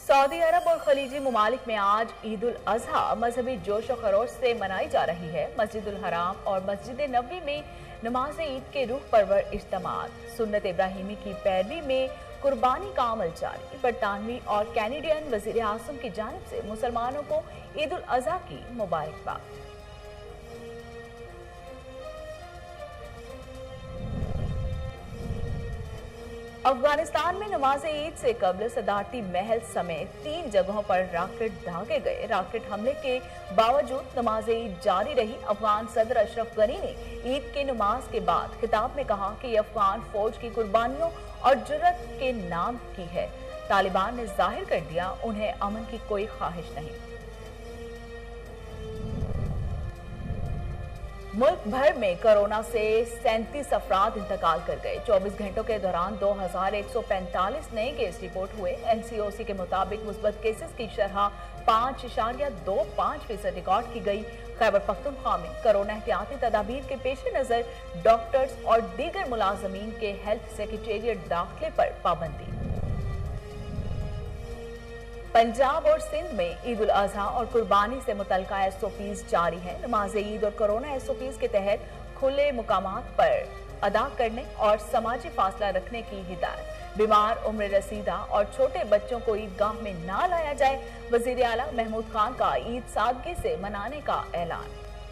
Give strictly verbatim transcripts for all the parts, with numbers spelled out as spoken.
Saudi अरब और खलीजी ममालिक में आज ईद उल अजहा मजहबी जोश और खरोश से मनाई जा रही है। मस्जिद उल हराम और मस्जिद नबवी में नमाज ईद के रूह परवर इज्तिमात, सुन्नत इब्राहिमी की पैरवी में कुर्बानी का अमल जारी। बरतानवी और कैनेडियन वजीर आजम की जानिब से मुसलमानों को ईद उल अजहा की मुबारकबाद। अफगानिस्तान में नमाज ईद से कबल सदारती महल समेत तीन जगहों पर रॉकेट दागे गए। रॉकेट हमले के बावजूद नमाज ईद जारी रही। अफगान सदर अशरफ गनी ने ईद की नमाज के बाद खिताब में कहा कि यह अफगान फौज की कुर्बानियों और जुर्रत के नाम की है। तालिबान ने जाहिर कर दिया उन्हें अमन की कोई ख्वाहिश नहीं। मुल्क भर में कोरोना से सैंतीस अफराद इंतकाल कर गए। चौबीस घंटों के दौरान दो हजार एक सौ पैंतालीस नए केस रिपोर्ट हुए। एनसीओसी के मुताबिक मुस्बत केसेस की शरह पांच इशारिया दो पांच फीसद रिकॉर्ड की गई। खैबर पख्तूनख्वा में कोरोना एहतियाती तदाबीर के पेश नजर डॉक्टर्स और दीगर मुलाजमीन के हेल्थ सेक्रेटेरिएट दाखिले पर पाबंदी। पंजाब और सिंध में ईद उल अजहा और कुर्बानी से मुतल्लिका एस ओ पीज जारी है। नमाज ईद और कोरोना एस ओ पीज के तहत खुले मुकामात पर अदा करने और समाजी फासला रखने की हिदायत। बीमार, उम्र रसीदा और छोटे बच्चों को ईदगाह में ना लाया जाए। वजीर आला महमूद खान का ईद सादगी से मनाने का ऐलान।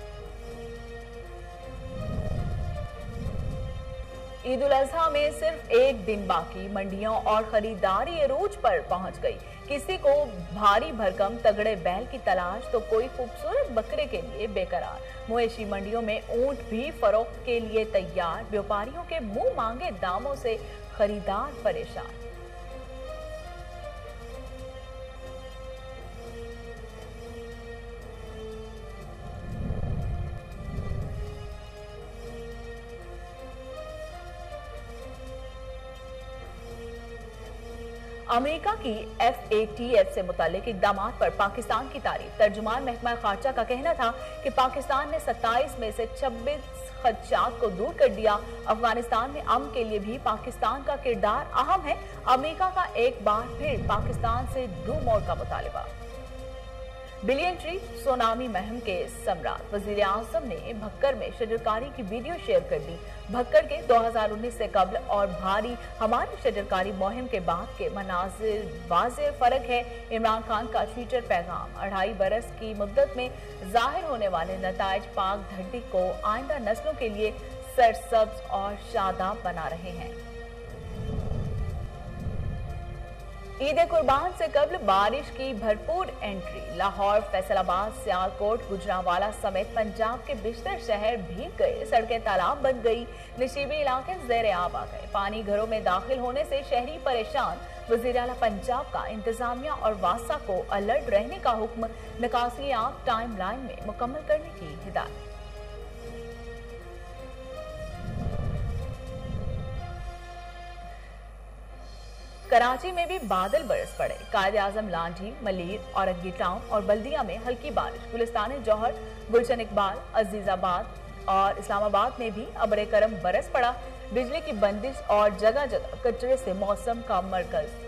ईद उल अजहा में सिर्फ एक दिन बाकी, मंडियों और खरीदारी अरूज पर पहुंच गई। किसी को भारी भरकम तगड़े बैल की तलाश तो कोई खूबसूरत बकरे के लिए बेकरार। मवेशी मंडियों में ऊंट भी फरोख्त के लिए तैयार। व्यापारियों के मुंह मांगे दामों से खरीदार परेशान। अमेरिका की एफ ए टी एफ से मुतालिक इक़दामात पर पाकिस्तान की तारीफ। तर्जुमान महकमा खारजा का कहना था कि पाकिस्तान ने सत्ताईस में से छब्बीस खदशात को दूर कर दिया। अफगानिस्तान में अमन के लिए भी पाकिस्तान का किरदार अहम है। अमेरिका का एक बार फिर पाकिस्तान से डू मोर का मुतालिबा। बिलियन ट्री सोनामी महम के सम्राट वजीर आजम ने भक्कर में शजरकारी की वीडियो शेयर कर दी। भक्कर के दो हजार उन्नीस से कबल और भारी हमारी शजरकारी मुहिम के बाद के मनाजिर वाज़ेह फर्क है। इमरान खान का ट्विटर पैगाम। अढ़ाई बरस की मुद्दत में जाहिर होने वाले नताइज पाक धरती को आइंदा नस्लों के लिए सरसब्ज और शादाब बना रहे हैं। ईद कुर्बान से कबल बारिश की भरपूर एंट्री। लाहौर, फैसलाबाद, सियालकोट, गुजरांवाला समेत पंजाब के बिस्तर शहर भीग गए। सड़कें तालाब बन गई। निशीबी इलाके जेर आब आ गए। पानी घरों में दाखिल होने से शहरी परेशान। वजीर आला पंजाब का इंतजामिया और वासा को अलर्ट रहने का हुक्म। निकासी आब टाइम लाइन में मुकम्मल करने की हिदायत। कराची में भी बादल बरस पड़े। कायदे आजम लांठी, मलीर, औरंगी टाउन और बल्दिया में हल्की बारिश। गुलिस्तान जौहर, गुलशन इकबाल, अजीजाबाद और इस्लामाबाद में भी अबरे करम बरस पड़ा। बिजली की बंदिश और जगह जगह कचरे से मौसम का मरकज।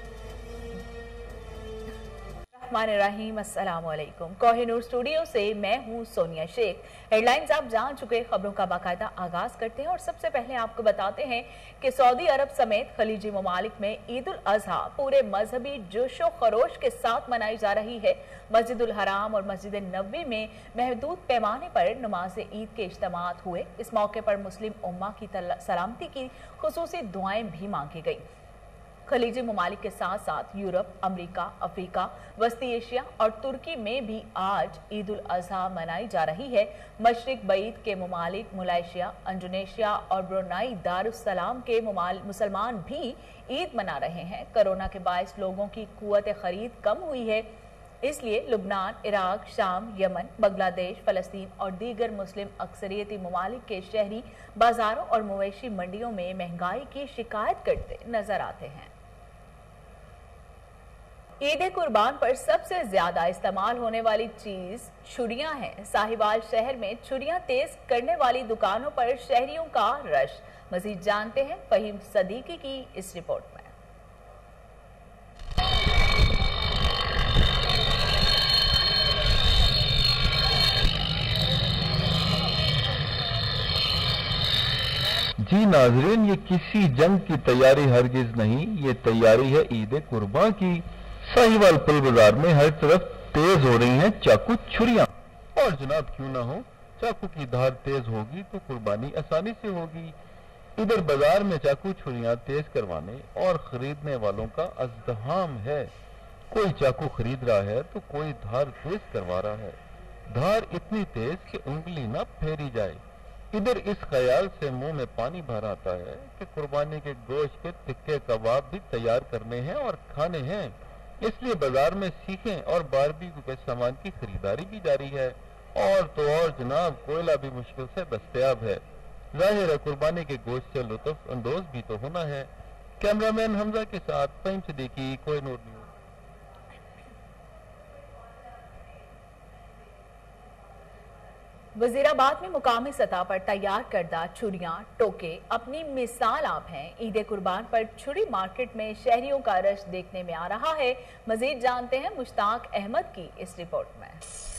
रहीम अस्सलाम वालेकुम। कोहिनूर स्टूडियो से मैं हूं सोनिया शेख। हेडलाइंस आप जान चुके, खबरों का बाकायदा आगाज करते हैं और सबसे पहले आपको बताते हैं कि सऊदी अरब समेत खलीजी ममालिक में ईद उल अजहा पूरे मजहबी जोशो खरोश के साथ मनाई जा रही है। मस्जिद उल हराम और मस्जिद नबवी में महदूद पैमाने पर नमाज ईद के इज्तिमात हुए। इस मौके पर मुस्लिम उम्मा की सलामती की खुसूसी दुआएं भी मांगी गई। खलीजी ममालिक के साथ साथ यूरोप, अमेरिका, अफ्रीका, वस्ती एशिया और तुर्की में भी आज ईद उल अजहा मनाई जा रही है। मशरिक बईद के ममालिक मलेशिया, इंडोनेशिया और ब्रुनाई दारुस्सलाम के मुसलमान भी ईद मना रहे हैं। कोरोना के बायस लोगों की कुव्वत खरीद कम हुई है, इसलिए लुबनान, इराक, शाम, यमन, बांग्लादेश, फलस्तीन और दीगर मुस्लिम अक्सरियती ममालिक के शहरी बाजारों और मवेशी मंडियों में महंगाई की शिकायत करते नजर आते हैं। ईद कुर्बान पर सबसे ज्यादा इस्तेमाल होने वाली चीज छुरियां हैं। साहिवाल शहर में छुरियां तेज करने वाली दुकानों पर शहरियों का रश। मजीद जानते हैं फहीम सदीकी की इस रिपोर्ट में। नाजरीन, ये किसी जंग की तैयारी हरगिज नहीं, ये तैयारी है ईद कुर्बान की। साहिवाल पुल बाजार में हर तरफ तेज हो रही हैं चाकू छुरियां। और जनाब क्यों ना हो, चाकू की धार तेज होगी तो कुर्बानी आसानी से होगी। इधर बाजार में चाकू छुरियां तेज करवाने और खरीदने वालों का अज़्दहाम है। कोई चाकू खरीद रहा है तो कोई धार तेज करवा रहा है। धार इतनी तेज कि उंगली ना फेरी जाए। इधर इस ख्याल से मुंह में पानी भर आता है कि कुर्बानी के गोश्त के टिक्के कबाब भी तैयार करने हैं और खाने हैं। इसलिए बाजार में सीखें और बारबेक्यू के सामान की खरीदारी भी जारी है। और तो और जनाब, कोयला भी मुश्किल से दस्तयाब है। जाहिर है कुर्बानी के गोश्त से लुत्फ अंदोज भी तो होना है। कैमरामैन हमजा के साथ फहीम सिद्दीकी, कोहिनूर न्यूज। वजीराबाद में मुकामी सतह पर तैयार करदा छुरियां टोके अपनी मिसाल आप हैं। ईद कुर्बान पर छुरी मार्केट में शहरियों का रश देखने में आ रहा है। मजीद जानते हैं मुश्ताक अहमद की इस रिपोर्ट में।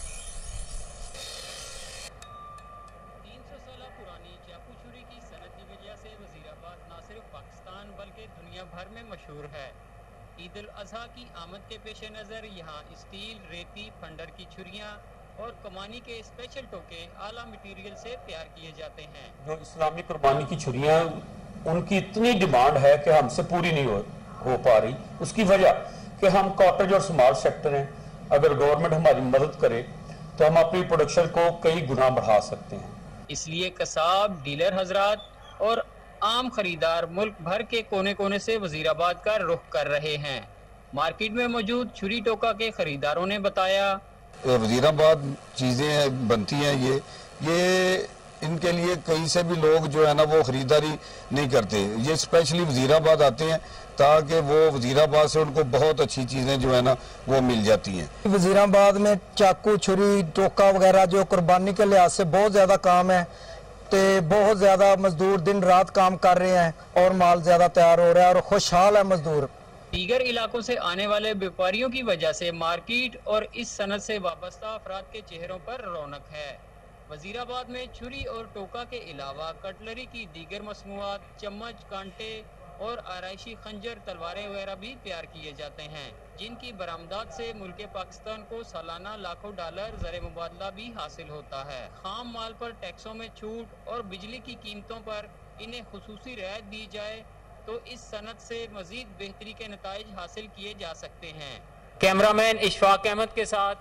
तीन सौ साल पुरानी चाकू छुरी की सनत की वजह से वजीराबाद न सिर्फ पाकिस्तान बल्कि दुनिया भर में मशहूर है। ईद उल अजहा की आमद के पेश नज़र यहाँ स्टील, रेती, फंडर की छुरियाँ और कमानी के स्पेशल टोके आला मटेरियल से तैयार किए जाते हैं। जो इस्लामी कुर्बानी की छुरियां, उनकी इतनी डिमांड है कि हमसे पूरी नहीं हो, हो पा रही। उसकी वजह कि हम कॉटेज और स्मॉल सेक्टर हैं। अगर गवर्नमेंट हमारी मदद करे तो हम अपनी प्रोडक्शन को कई गुना बढ़ा सकते हैं। इसलिए कसाब, डीलर हजरात और आम खरीदार मुल्क भर के कोने कोने से वजीराबाद का रुख कर रहे हैं। मार्केट में मौजूद छुरी टोका के खरीदारों ने बताया, वजीराबाद चीज़ें बनती हैं, ये ये इनके लिए कहीं से भी लोग जो है ना वो खरीदारी नहीं करते। ये स्पेशली वजीराबाद आते हैं ताकि वो वजीराबाद से उनको बहुत अच्छी चीज़ें जो है ना वो मिल जाती हैं। वजीराबाद में चाकू, छुरी, टोका वगैरह जो कुर्बानी के लिहाज से बहुत ज़्यादा काम है, तो बहुत ज़्यादा मजदूर दिन रात काम कर रहे हैं और माल ज़्यादा तैयार हो रहा है और खुशहाल है मजदूर। दीगर इलाकों से आने वाले व्यापारियों की वजह से मार्केट और इस सनत से वाबस्ता अफराद के चेहरों पर रौनक है। वजीराबाद में छुरी और टोका के अलावा कटलरी की दीगर मसनूआत, चम्मच, कांटे और आराइशी खंजर, तलवारें वगैरह भी तैयार किए जाते हैं, जिनकी बरामदात से मुल्क पाकिस्तान को सालाना लाखों डॉलर ज़र मुबादला भी हासिल होता है। खाम माल पर टैक्सों में छूट और बिजली की कीमतों पर इन्हें खुसूसी रियायत दी जाए तो इस सनत से मजीद बेहतरी के नताइज हासिल किए जा सकते हैं। कैमरामैन इशफाक अहमद के साथ।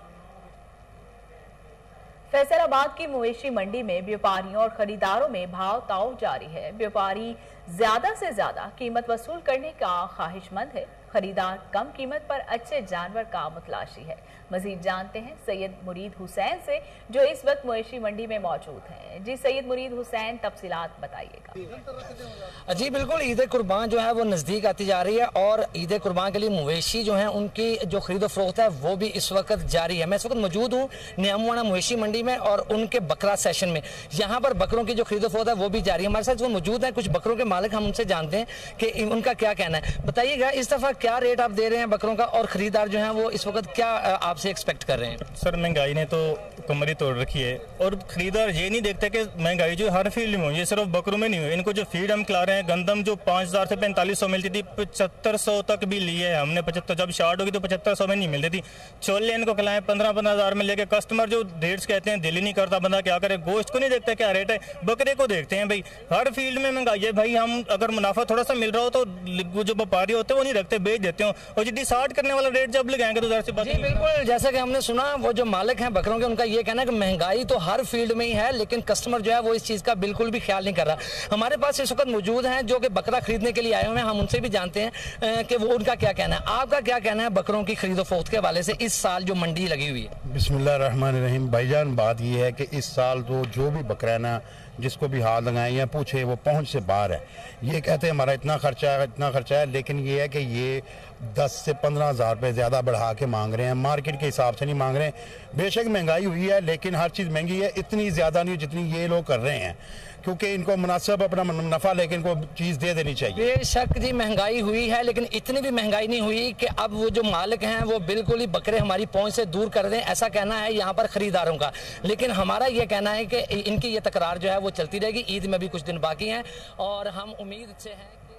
फैसलाबाद की मवेशी मंडी में व्यापारियों और खरीदारों में भाव ताव जारी है। व्यापारी ज्यादा से ज्यादा कीमत वसूल करने का ख्वाहिशमंद है, खरीदार कम कीमत पर अच्छे जानवर का मुतलाशी है। मजीद जानते हैं सैयद मुरीद हुसैन से, जो इस वक्त मवेशी मंडी में मौजूद हैं। जी सैयद मुरीद हुसैन, तफसीलात बताइएगा। जी बिल्कुल, ईद कुर्बान जो है वो नज़दीक आती जा रही है और ईद कुर्बान के लिए मवेशी जो है उनकी जो खरीदो फरोख्त है वो भी इस वक्त जारी है। मैं इस वक्त मौजूद हूँ नियामवाना मवेशी मंडी में और उनके बकरा सेशन में। यहाँ पर बकरों की जो खरीदो फरोख्त है वो भी जारी है। हमारे साथ वो मौजूद है कुछ बकरों के मालिक, हम उनसे जानते हैं कि उनका क्या कहना है। बताइएगा इस दफा क्या रेट आप दे रहे हैं बकरों का और खरीदार जो है वो इस वक्त क्या आपसे एक्सपेक्ट कर रहे हैं? सर महंगाई ने तो कमर ही तोड़ रखी है और खरीदार ये नहीं देखते कि महंगाई जो हर फील्ड में हो, ये सिर्फ बकरों में नहीं हो। इनको जो फीड हम खिला रहे हैं, गंदम जो पाँच हजार से पैंतालीस सौ मिलती थी, पचहत्तर सौ तक भी ली है हमने। पचहत्तर जब स्टार्ट होगी तो पचहत्तर सौ में नहीं मिलती थी। छोले इनको खिलाएं पंद्रह पंद्रह हजार में लेके, कस्टमर जो रेट्स कहते हैं दिल ही नहीं करता, बंदा क्या करे। गोश्त को नहीं देखता क्या रेट है, बकरे को देखते हैं। भाई हर फील्ड में महंगाई है। भाई हम अगर मुनाफा थोड़ा सा मिल रहा हो तो जो व्यापारी होते हैं वो नहीं रखते, बेच देते हो। और जो डिसाइड करने वाला रेट जब लगाएंगे तो जरा सी बात। जी बिल्कुल, जैसा कि हमने सुना वो जो मालिक हैं बकरों के, उनका ये कहना है कि महंगाई तो हर फील्ड में ही है, लेकिन कस्टमर जो है वो इस चीज का बिल्कुल भी ख्याल नहीं कर रहा। हमारे पास इस वक्त मौजूद हैं जो कि बकरा खरीदने के लिए आए हुए हैं, हम उनसे भी जानते हैं कि वो उनका क्या कहना है। आपका क्या कहना है बकरों की खरीदो फरोख्त के हवाले से इस साल जो मंडी लगी हुई है? बिस्मिल्लाह रहमान रहीम। भाईजान बात ये है कि इस साल तो जो भी बकरा है ना, जिसको भी हाथ लगाएं या पूछे वो पहुंच से बाहर है। ये कहते हैं हमारा इतना खर्चा है इतना खर्चा है, लेकिन ये है कि ये दस से पंद्रह हज़ार रुपये ज़्यादा बढ़ा के मांग रहे हैं, मार्केट के हिसाब से नहीं मांग रहे हैं। बेशक महंगाई हुई है लेकिन हर चीज़ महंगी है, इतनी ज़्यादा नहीं जितनी ये लोग कर रहे हैं, क्योंकि इनको मुनासिब अपना नफ़ा लेके इनको चीज़ दे देनी चाहिए। बेशक जी महंगाई हुई है लेकिन इतनी भी महंगाई नहीं हुई कि अब वो जो मालिक हैं वो बिल्कुल ही बकरे हमारी पहुंच से दूर कर दें, ऐसा कहना है यहाँ पर खरीदारों का। लेकिन हमारा ये कहना है कि इनकी ये तकरार जो है वो चलती रहेगी। ईद में भी कुछ दिन बाकी हैं और हम उम्मीद से हैं कि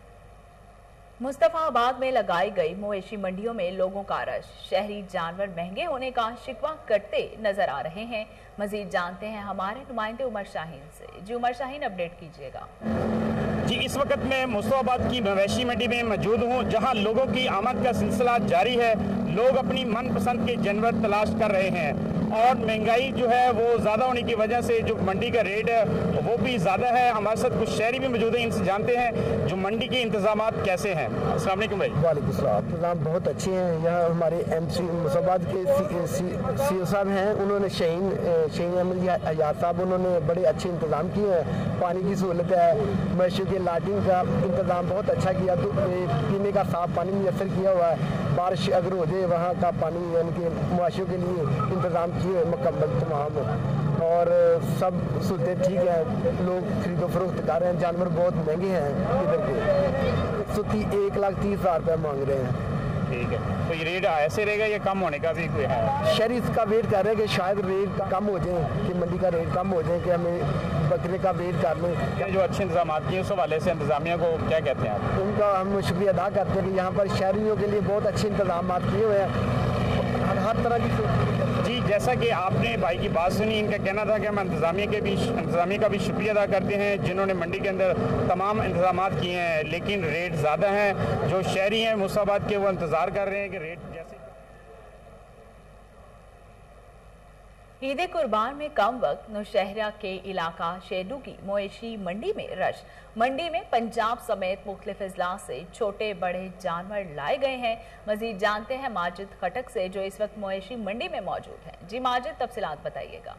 मुस्तफाबाद में लगाई गई मवेशी मंडियों में लोगों का रश, शहरी जानवर महंगे होने का शिकवा करते नजर आ रहे हैं। मजीद जानते हैं हमारे नुमाइंदे उमर शाहीन से। जी उमर शाहीन, अपडेट कीजिएगा। जी इस वक्त मैं मुस्तफाबाद की मवेशी मंडी में मौजूद हूँ, जहाँ लोगों की आमद का सिलसिला जारी है। लोग अपनी मनपसंद के जानवर तलाश कर रहे हैं और महंगाई जो है वो ज़्यादा होने की वजह से जो मंडी का रेट है वो भी ज़्यादा है। हमारे साथ कुछ शहरी भी मौजूद हैं, इनसे जानते हैं जो मंडी के इंतजामात कैसे हैं। अस्सलाम वालेकुम भाई। वालेकुम सलाम। इंतजाम बहुत अच्छे हैं। यहाँ हमारे एम सी मुस्तफाबाद के सी ओ साहब हैं, उन्होंने शहीन शहीन अहमद हयात साहब, उन्होंने बड़े अच्छे इंतजाम किए हैं। पानी की सहूलत है, मवेशियों के लाटिंग का इंतजाम बहुत अच्छा किया, तो पीने का साफ पानी मुयसर किया हुआ है। बारिश अगर हो जाए वहाँ का पानी यानी कि मवेशियों के लिए इंतजाम किए मुकम्मल तमाम, और सब सहूलतें ठीक है। लोग खरीदो फरोख्त कर रहे हैं। जानवर बहुत महंगे हैं इधर के, सौ एक लाख तीस हज़ार रुपये मांग रहे हैं। ठीक है, तो ये रेट ऐसे रहेगा या कम होने का भी कोई है? शहरी इसका वेट कर रहे हैं कि शायद रेट कम हो जाए, कि मंडी का रेट कम हो जाए, कि हमें बकरे का वेट कर लें। जो अच्छे इंतजाम किए उस हवाले से इंतजामिया को क्या कहते हैं आप? उनका हम शुक्रिया अदा करते हैं कि यहाँ पर शहरियों के लिए बहुत अच्छे इंतजाम किए हुए हैं, हर, हर तरह की। जी जैसा कि आपने भाई की बात सुनी, इनका कहना था कि हम इंतजामिया के भी इंतजामिया का भी शुक्रिया अदा करते हैं जिन्होंने मंडी के अंदर तमाम इंतजाम किए हैं, लेकिन रेट ज़्यादा हैं। जो शहरी हैं मुस्तफाबाद के वो इंतज़ार कर रहे हैं कि रेट जैसे। ईद कुर्बान में कम वक्त नौशहरा के इलाका शेडू की मवेशी मंडी में रश। मंडी में पंजाब समेत मुख्तलिफ अजला से छोटे बड़े जानवर लाए गए हैं। मजीद जानते हैं माजिद खटक से जो इस वक्त मवेशी मंडी में मौजूद हैं। जी माजिद, तफसीलात बताइएगा।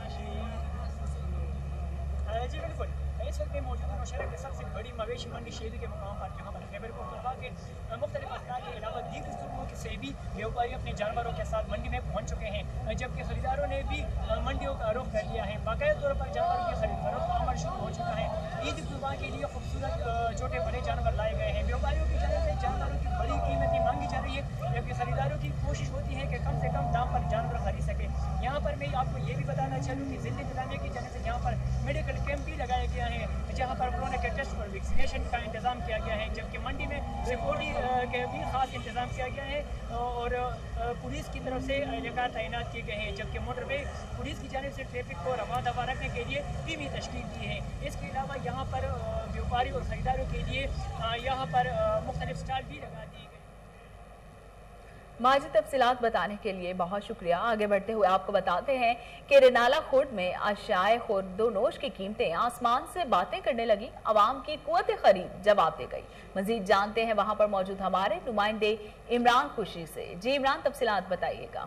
जी बिल्कुल, इस वक्त मैं मौजूद हूँ नौशहरा के सबसे बड़ी मवेशी मंडी शेडू के मुकाम पर, जहाँ पर खैबर पख्तूनख्वा के मुख्तलिफ अजला के अलावा दीगर सूबों से भी व्यापारी अपने जानवरों के साथ मंडी में पहुँच चुके हैं, जबकि खरीदारों ने भी मंडियों का रुख कर लिया है। बाकायदा तौर पर जानवरों की खरीद फरोख्त का अमल शुरू हो चुका है। ईद कुर्बान के लिए खूबसूरत छोटे बड़े जानवर लाए गए हैं। व्यापारियों की जानब से जानवरों की बड़ी कीमतें मांगी जा रही है, जबकि खरीदारों की कोशिश होती है कि कम से कम दाम पर जानवर खरीद सके। यहाँ पर मैं आपको ये भी बताना चाहूँ कि जिला इंतजामिया की जानब से यहाँ पर मेडिकल कैंप भी लगाया गया है, जहाँ पर कोरोना के टेस्ट और वैक्सीनेशन का इंतजाम किया गया है, जबकि मंडी में सिक्योरिटी के भी खास इंतजाम किया गया है और पुलिस की तरफ से एहलकार तैनात किए गए हैं, जबकि मोटरवे पुलिस की जानिब से ट्रैफिक को रवा दवा रखने के लिए टीम भी तश्कील दी है। इसके अलावा यहाँ पर व्यापारी और खरीदारों के लिए यहाँ पर मुख्तलिफ स्टॉल भी लगा दिए गए। माजिद, तफसीलात बताने के लिए बहुत शुक्रिया। आगे बढ़ते हुए आपको बताते हैं कि रेनाला खुर्द में अशाए खुर्दोनोश की कीमतें आसमान से बातें करने लगी, आवाम की कुव्वत खरीद जवाब दे गई। मजीद जानते हैं वहां पर मौजूद हमारे नुमाइंदे इमरान खुशी से। जी इमरान, तफसीलात बताइएगा।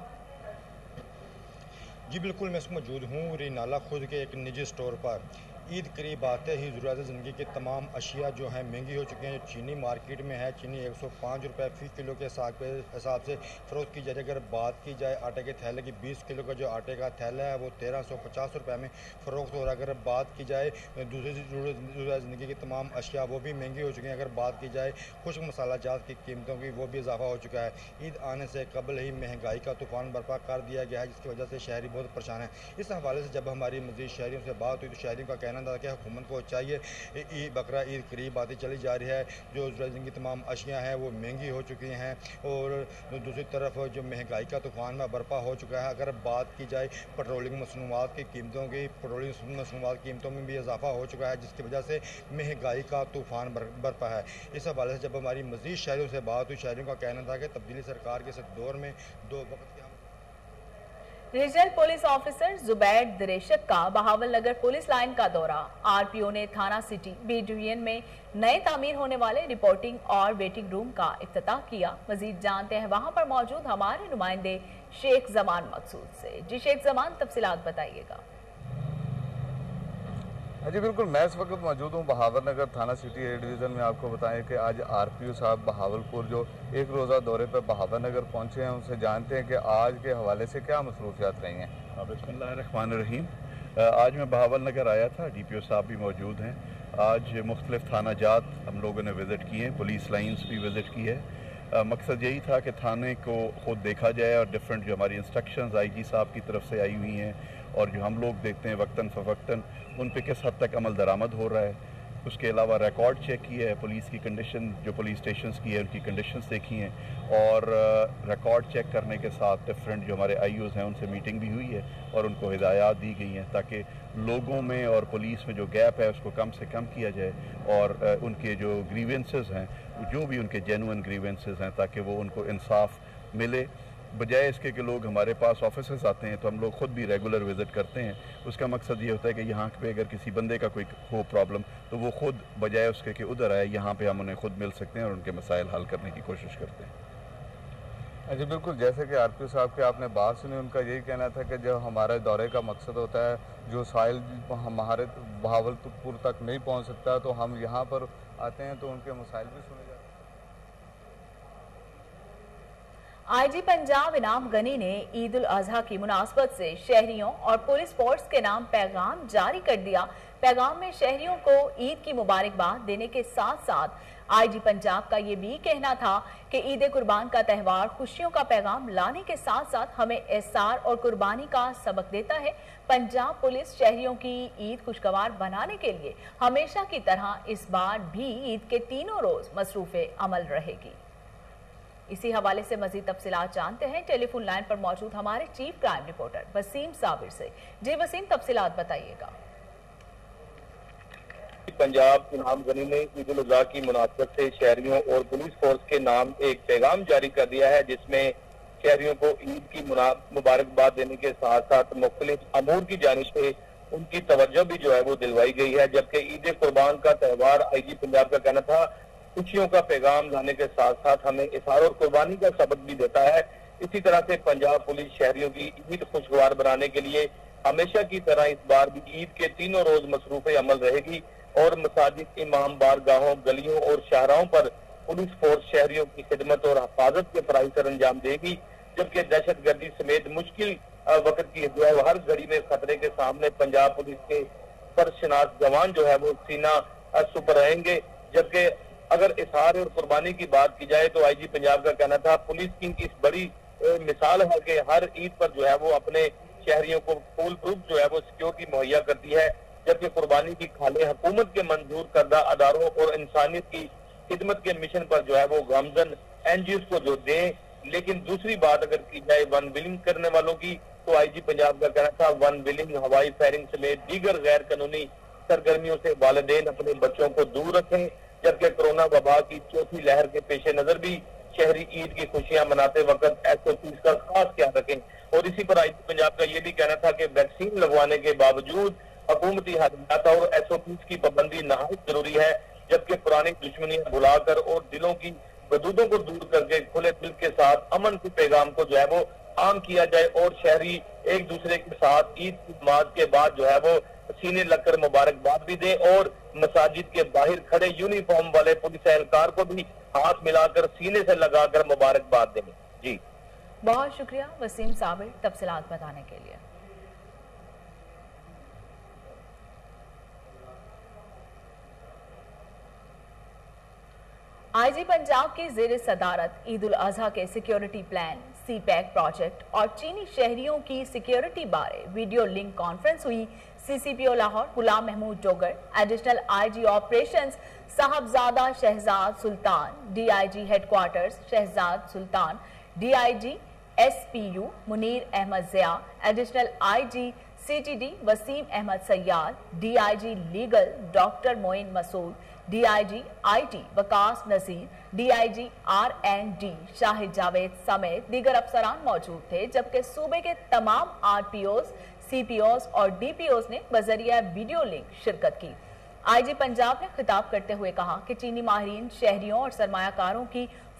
जी बिल्कुल, मैं मौजूद हूँ रेनाला खुर्द के एक निजी स्टोर पर। ईद करीब आते ही ज़रूरत ज़िंदगी की तमाम अशिया जो हैं महंगी हो चुकी हैं। जो चीनी मार्केट में है, चीनी एक सौ पाँच रुपये फ़ी किलो के हिसाब से फ़रोख्त की जाए। अगर बात की जाए आटे के थैले की, बीस किलो का जो आटे का थैला है वो तेरह सौ पचास रुपये में फ़रोख्त हो रहा है। अगर बात की जाए दूसरी ज़रूरत ज़िंदगी की तमाम अशिया वो भी महंगी हो चुकी हैं। अगर बात की जाए खुश्क मसाला जात की कीमतों की, वो भी इजाफा हो चुका है। ईद आने से कबल ही महंगाई का तूफ़ान बर्पा कर दिया गया है, जिसकी वजह से शहरी बहुत परेशान है। इस हवाले से जब हमारी मज़ीद शहरियों से बात हुई तो शहरियों का कहना था कि हुकूमत को चाहिए, ईद बकरा ईद करीब आती चली जा रही है, जो ज़िंदगी तमाम अशियाँ हैं वो महंगी हो चुकी हैं और दूसरी तरफ जो महंगाई का तूफ़ान में बर्पा हो चुका है। अगर बात की जाए पेट्रोलियम मसनूआत की कीमतों की, पेट्रोलियम मसनूआत की कीमतों में भी इजाफा हो चुका है, जिसकी वजह से महंगाई का तूफ़ान बर्पा है। इस हवाले से जब हमारी मज़ीद शहरियों से बात हुई, शहरियों का कहना था कि तब्दीली सरकार के इस दौर में दो वक्त के रीजनल पुलिस ऑफिसर जुबैर दरेशक का बहावल नगर पुलिस लाइन का दौरा। आरपीओ ने थाना सिटी बी डिवीजन में नए तामीर होने वाले रिपोर्टिंग और वेटिंग रूम का इफ्तिताह किया। मजीद जानते हैं वहां पर मौजूद हमारे नुमाइंदे शेख जमान मकसूद से। जी शेख जमान, तफसीलात बताइएगा। जी बिल्कुल, मैं इस वक्त मौजूद हूँ बहावर नगर थाना सिटी ए डिवीज़न में। आपको बताएं कि आज आरपीओ साहब बहावलपुर जो एक रोज़ा दौरे पर बहावर नगर पहुँचे हैं, उनसे जानते हैं कि आज के हवाले से क्या मसरूफियात रही हैं। बिस्मिल्लाहिर्रहमानिर्रहीम। आज मैं बहावर नगर आया था, डीपीओ साहब भी मौजूद हैं। आज मुख्तलिफ थाना जात हम लोगों ने विज़िट किए हैं, पुलिस लाइन्स भी विज़िट की है। आ, मकसद यही था कि थाने को ख़ुद देखा जाए और डिफरेंट जो हमारी इंस्ट्रक्शंस आईजी साहब की तरफ से आई हुई हैं और जो हम लोग देखते हैं वक्तन फ़वक्तन, उन पे किस हद तक अमल दरामद हो रहा है। उसके अलावा रिकॉर्ड चेक किया है, पुलिस की कंडीशन जो पुलिस स्टेशंस की है उनकी कंडीशंस देखी हैं और रिकॉर्ड चेक करने के साथ डिफरेंट जो हमारे आईओज़ हैं उनसे मीटिंग भी हुई है और उनको हिदायत दी गई हैं ताकि लोगों में और पुलिस में जो गैप है उसको कम से कम किया जाए और उनके जो ग्रीवेंसेस हैं, जो भी उनके जेन्युइन ग्रीवेंसेस हैं, ताकि वो उनको इंसाफ मिले। बजाय इसके कि लोग हमारे पास ऑफिस आते हैं तो हम लोग ख़ुद भी रेगुलर विज़िट करते हैं। उसका मकसद ये होता है कि यहाँ पे अगर किसी बंदे का कोई हो प्रॉब्लम तो वो ख़ुद बजाय उसके कि उधर आए, यहाँ पे हम उन्हें खुद मिल सकते हैं और उनके मसाइल हल करने की कोशिश करते हैं। जी बिल्कुल, जैसे कि आरपीओ साहब की आपने बात सुनी, उनका यही कहना था कि जब हमारे दौरे का मकसद होता है जो साइल हमारे बहावलपुर तक नहीं पहुँच सकता तो हम यहाँ पर आते हैं तो उनके मसाइल भी सुने जाते हैं। आईजी पंजाब इनाम गनी ने ईद उल अजहा की मुनासबत से शहरियों और पुलिस फोर्स के नाम पैगाम जारी कर दिया। पैगाम में शहरियों को ईद की मुबारकबाद देने के साथ साथ आईजी पंजाब का ये भी कहना था कि ईद कुर्बान का त्यौहार खुशियों का पैगाम लाने के साथ साथ हमें एहसार और कुर्बानी का सबक देता है। पंजाब पुलिस शहरियों की ईद खुशगवार बनाने के लिए हमेशा की तरह इस बार भी ईद के तीनों रोज मसरूफे अमल रहेगी। इसी हवाले से मजीद तफसीलात जानते हैं टेलीफोन लाइन पर मौजूद हमारे chief crime reporter Waseem Sabir से। जी वसीम, तफसीलात बताइएगा। पंजाब इनाम गनी ने ईद उल अजहा की मुनासबत से शहरियों और पुलिस फोर्स के नाम एक पैगाम जारी कर दिया है, जिसमें शहरियों को ईद की मुबारकबाद देने के साथ साथ मुख्तलिफ अमूर की जानिब से उनकी तवज्जो भी जो है वो दिलवाई गई है। जबकि ईद कुर्बान का त्यौहार आईजी पंजाब का कहना था खुशियों का पैगाम लाने के साथ साथ हमें इशार और कुर्बानी का सबक भी देता है। इसी तरह से पंजाब पुलिस शहरियों की ईद खुशगवार बनाने के लिए हमेशा की तरह इस बार भी ईद के तीनों रोज मसरूफ अमल रहेगी और मसाजिद, इमाम बारगाहों, गलियों और शाहराहों पर पुलिस फोर्स शहरियों की खिदमत और हिफाजत के फराइज सर अंजाम देगी। जबकि दहशत गर्दी समेत मुश्किल वक्त की जो है हर घड़ी में खतरे के सामने पंजाब पुलिस के सरशनास जवान जो है वो सीना सुपर रहेंगे। जबकि अगर इशार और कुर्बानी की बात की जाए तो आईजी पंजाब का कहना था पुलिस की इस बड़ी मिसाल है कि हर ईद पर जो है वो अपने शहरियों को फुल प्रूफ जो है वो सिक्योरिटी मुहैया करती है। जबकि कुर्बानी की खाले हुकूमत के मंजूर करदा अदारों और इंसानियत की खिदमत के मिशन पर जो है वो गामजन एनजीओ को जो दे। लेकिन दूसरी बात अगर की जाए वन बिलिंग करने वालों की तो आईजी पंजाब का कहना था वन बिलिंग, हवाई फायरिंग समेत दीगर गैर कानूनी सरगर्मियों से वालिदैन अपने बच्चों को दूर रखें। जबकि कोरोना वबा की चौथी लहर के पेश नजर भी शहरी ईद की खुशियां मनाते वक्त एसओपी का खास ख्याल रखें। और इसी पर आईजी पंजाब का ये भी कहना था कि वैक्सीन लगवाने के बावजूद हुकूमती हदायत और एसओपी की पाबंदी नहायत जरूरी है। जबकि पुरानी दुश्मनियां भुलाकर और दिलों की बदूदों को दूर करके खुले दिल के साथ अमन के पैगाम को जो है वो आम किया जाए और शहरी एक दूसरे के साथ ईद की नमाज के बाद जो है वो सीने लगकर मुबारकबाद भी दे और मसाजिद के बाहर खड़े यूनिफॉर्म वाले पुलिस एहलकार को भी हाथ मिलाकर सीने से लगाकर मुबारकबाद दें। जी बहुत शुक्रिया वसीम साबिर तफसीलात बताने के लिए। आईजी पंजाब की ज़ेर सदारत ईद उल अजहा के security plan, CPEC project और चीनी शहरियों की सिक्योरिटी बारे वीडियो लिंक कॉन्फ्रेंस हुई। CCPO Lahore Ghulam Mahmood Dogar, additional IG operations Sahibzada Shahzad Sultan, DIG headquarters Shahzad Sultan, DIG SPU Munir Ahmed Zia, additional IG CTD Waseem Ahmed Sayyad, DIG legal doctor Moin Masood, DIG IT Waqas Nazir, DIG R and D Shahid Javed समेत दीगर अफसरान मौजूद थे। जबकि सूबे के तमाम आरपीओज, सीपीओज और डीपीओज ने बजरिया वीडियो लिंक शिरकत की। आईजी पंजाब ने खिताब करते हुए कहा कि चीनी माहिरीन शहरियों और सरमायाकारों की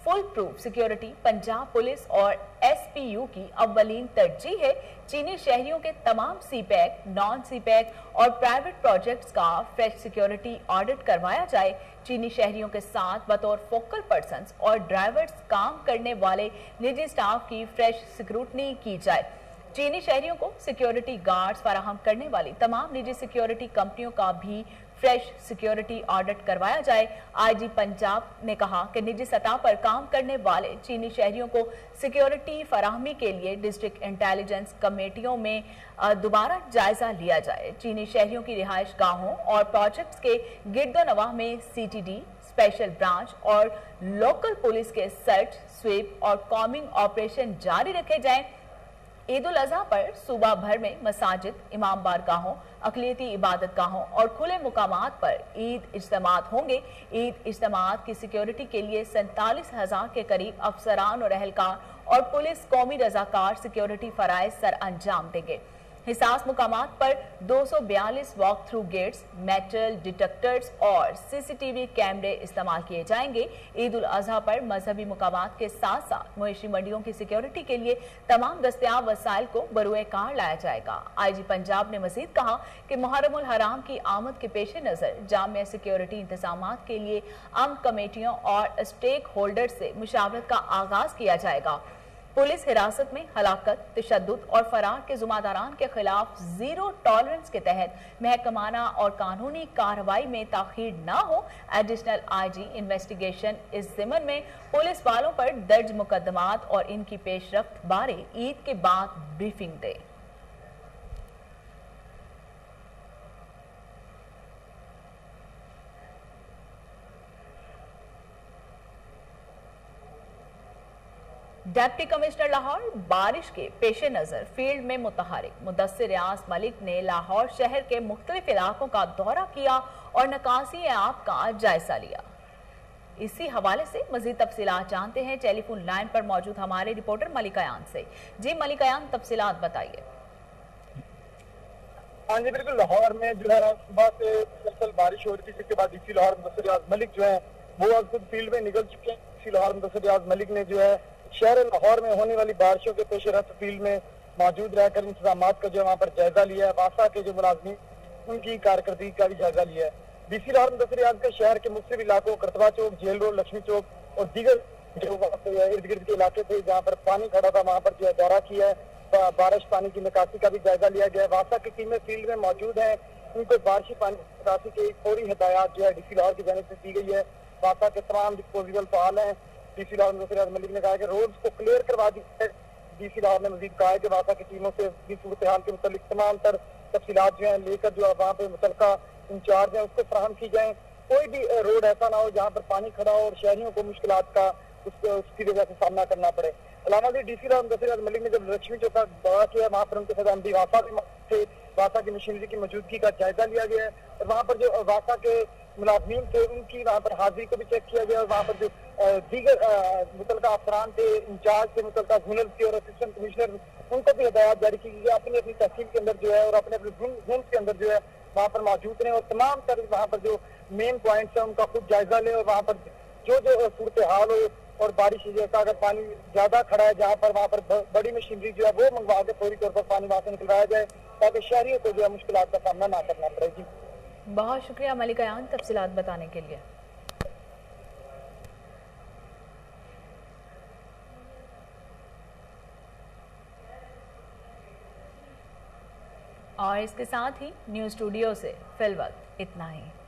foolproof security Punjab police और एसपीयू की अव्वलीन तरजीह है। चीनी शहरियों के तमाम CPEC, non CPEC और प्राइवेट प्रोजेक्ट्स का फ्रेश सिक्योरिटी ऑडिट करवाया जाए। चीनी शहरियों के साथ बतौर फोकल पर्सन्स और ड्राइवर्स काम करने वाले निजी स्टाफ की फ्रेश स्क्रूटनी की जाए। चीनी शहरियों को सिक्योरिटी गार्ड्स फराहम करने वाली तमाम निजी सिक्योरिटी कंपनियों का भी फ्रेश सिक्योरिटी ऑडिट करवाया जाए। आईजी पंजाब ने कहा कि निजी सतह पर काम करने वाले चीनी शहरियों को सिक्योरिटी फराहमी के लिए डिस्ट्रिक्ट इंटेलिजेंस कमेटियों में दोबारा जायजा लिया जाए। चीनी शहरियों की रिहाइश गाहों और प्रोजेक्ट्स के गिरदोनवाह में सीटीडी, स्पेशल ब्रांच और लोकल पुलिस के सर्च, स्वीप और कॉमिंग ऑपरेशन जारी रखे जाएं। ईद उल अजहा पर सूबा भर में मसाजिद, इमाम बारगाहों, अक़लियती इबादत गाहों और खुले मुकामात पर ईद इज्तिमात होंगे। ईद इज्तिमात की सिक्योरिटी के लिए सैंतालीस हजार के करीब अफसरान और अहलकार और पुलिस कौमी रजाकार सिक्योरिटी फराइज सर अंजाम देंगे। हिसास मुकामात पर दो सौ बयालीस walk through gates, metal detectors और सीसीटीवी कैमरे इस्तेमाल किए जाएंगे। ईद उल अजहा पर मजहबी मुकामात के साथ साथ मवेशी मंडियों की सिक्योरिटी के लिए तमाम दस्तयाब वसाइल को बरूए कार लाया जाएगा। आईजी पंजाब ने मजीद कहा कि मुहर्रम उल हराम की आमद के पेश नजर जामिया सिक्योरिटी इंतजाम के लिए अमन कमेटियों और स्टेक होल्डर से मुशावरत का आगाज किया जाएगा। पुलिस हिरासत में हलाकत, तशद्दुद और फरार के जुम्मेदारान के खिलाफ जीरो टॉलरेंस के तहत महकमाना और कानूनी कार्रवाई में ताखीर न हो। एडिशनल आईजी इन्वेस्टिगेशन इस जिम्मन में पुलिस वालों पर दर्ज मुकदमात और इनकी पेशरफ्त बारे ईद के बाद ब्रीफिंग दे। डिप्टी कमिश्नर लाहौर बारिश के पेश नजर फील्ड में मुतहरिक मुदस्सिर रियाज मलिक ने लाहौर शहर के मुख्तलिफ इलाकों का दौरा किया और नकासी आब का जायजा लिया। इसी हवाले से मजीद तफसीलात जानते हैं टेलीफोन लाइन पर मौजूद हमारे रिपोर्टर मलिकायान से। जी मलिकायान, तफसीलात बताइए। हाँ जी बिल्कुल, लाहौर में जो है सुबह से मुसलसल बारिश हो रही थी, जिसके बाद इसी लाहौर मुदस्सिर रियाज मलिक जो है वो अब खुद फील्ड में निकल चुके हैं। इसी लाहौर मुदस्सिर रियाज मलिक ने जो है शहर लाहौर में होने वाली बारिशों के पेश रफ्त फील्ड में मौजूद रहकर इंतजाम का जो वहाँ पर जायजा लिया है। वासा के जो मुलाजमी उनकी कारकर्दगी का भी जायजा लिया है। डीसी लाहौर मुदस्सिर रियाज के शहर के मुख्तलिफ इलाकों, करतबा चौक, जेल रोड, लक्ष्मी चौक और दीगर जो इर्द गिर्द के इलाके थे जहाँ पर पानी खड़ा था वहाँ पर जो है दौरा किया है। बारिश पानी की निकासी का भी जायजा लिया गया है। वासा की टीमें फील्ड में मौजूद है, उनको बारिशी पानी निकासी की फौरी हिदायत जो है डीसी लाहौर की जानिब से दी गई है। वासा के तमाम डिस्पोजेबल फाल हैं। डीसी लाहौर मुदस्सिर रियाज मलिक ने कहा कि रोड्स को क्लियर करवा दी है। डीसी लाहौर ने मजीद कहा है कि वासा की टीमों से भी सूरत हाल के मुतालिक तमाम तर तफसीलात जो है लेकर जो वहाँ पे मुतलका इंचार्ज है उसको फराहम की जाए। कोई भी रोड ऐसा ना हो जहाँ पर पानी खड़ा हो और शहरियों को मुश्किलात का उसको उसकी वजह से सामना करना पड़े। अलावा डीसी लाहौर मुदस्सिर रियाज मलिक ने जब लक्ष्मी चौक का दौरा किया वहाँ पर उनके साथ वासा से वासा की मशीनरी की मौजूदगी का जायजा लिया गया है और वहाँ पर जो वासा के मुलाजमीन थे उनकी वहाँ पर हाजिरी को भी चेक किया गया और वहाँ पर जो दीगर मुतलका अफसरान थे, इंचार्ज थे, मुतलका जोनल थे और असिस्टेंट कमिश्नर, उनको भी हिदायत जारी की गई अपनी अपनी तहसील के अंदर जो है और अपने अपने जोन के अंदर जो है वहाँ पर मौजूद रहे और तमाम तरह वहाँ पर जो मेन पॉइंट्स है उनका खुद जायजा लें और वहाँ पर जो जो सूरत हाल हो और बारिश जैसा अगर पानी ज्यादा खड़ा है जहाँ पर वहाँ पर बड़ी मशीनरी जो है वो मंगवा के फौरी तौर पर पानी वहाँ से निकलवाया जाए ताकि शहरियों को जो है मुश्किलात का सामना ना करना पड़े। जी बहुत शुक्रिया मलिकायान तफसीलात बताने के लिए। और इसके साथ ही न्यूज़ स्टूडियो से फिलहाल इतना ही।